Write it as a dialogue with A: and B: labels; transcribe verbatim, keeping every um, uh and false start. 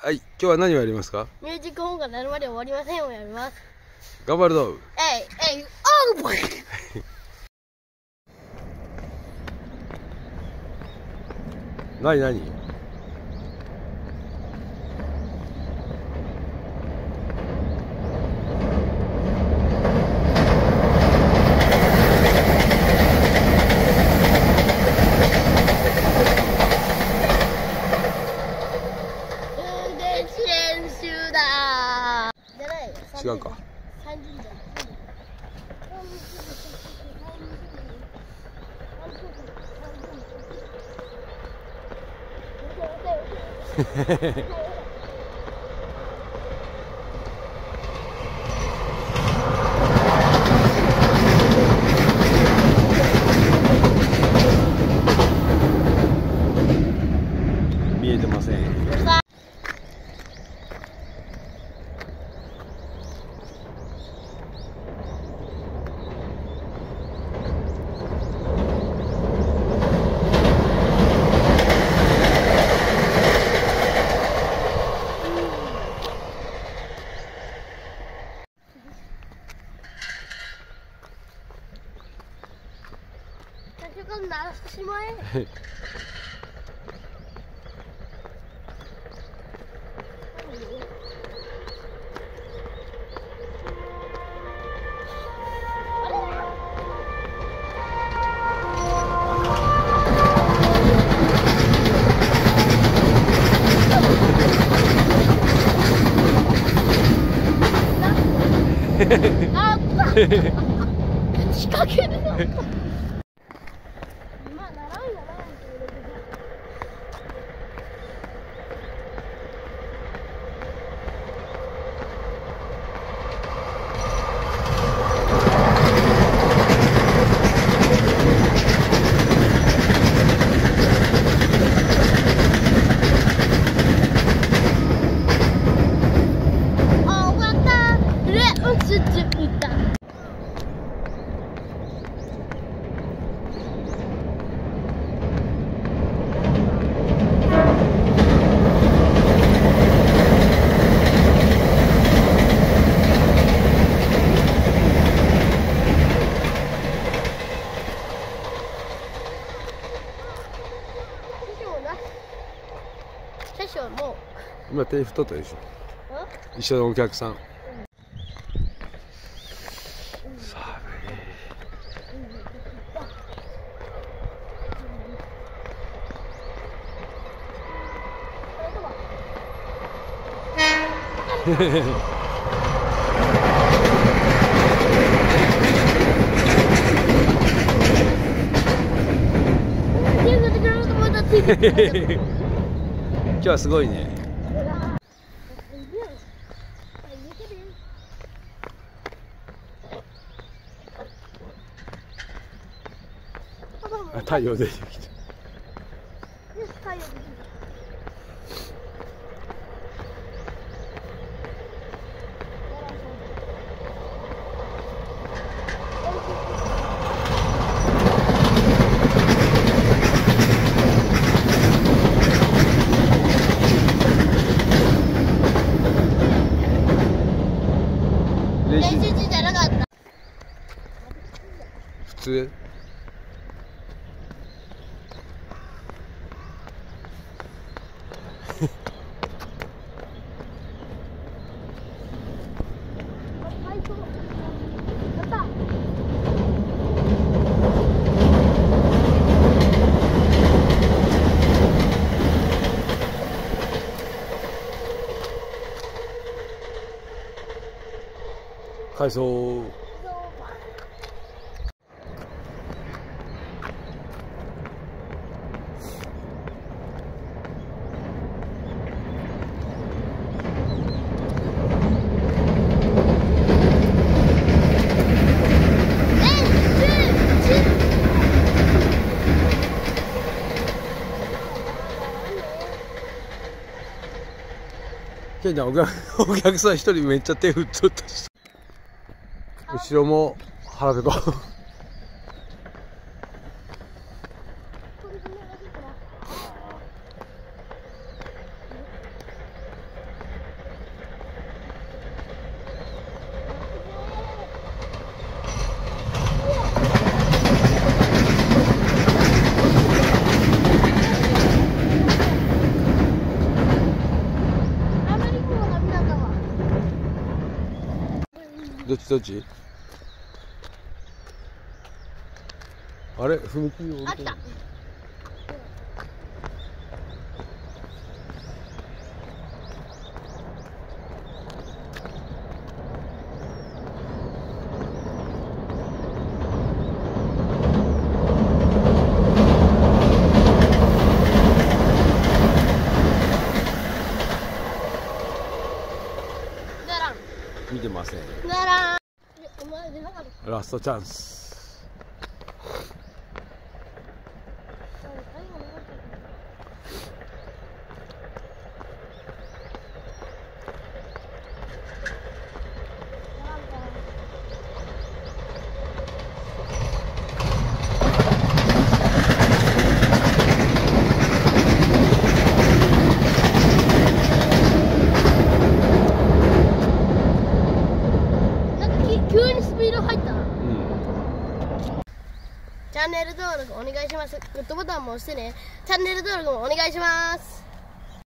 A: はい、今日は何をやりますか？
B: ミュージック音が鳴るまで終わりませんをやります。
A: 頑張るぞ。
B: えいえいおう
A: なになに？
B: 運転練習だじゃないよ。
A: 違うか。
B: さんじゅうだ。
A: 見えてません。
B: 最初から鳴らしてしまえ。あった仕掛けるのまあ、ならんやな。あ、終わった。レオツツ歌。車掌も
A: 今手振っとったでしょ。
B: うん
A: 一緒のお客さん。寒い。今日はすごいね。あ、太陽出てきた。練習
B: 練習中じゃなかった。
A: 普通。改装。ケンちゃん、お客お客さん一人めっちゃ手振っとったし、後ろも腹ペコ。 どっちどっち？あれ踏切降りてる。
B: あった。
A: 見てません。
B: ならお前出なかった。
A: ラストチャンス。
B: 急にスピード入ったな。
A: うん。
B: チャンネル登録お願いします。グッドボタンも押してね。チャンネル登録もお願いします。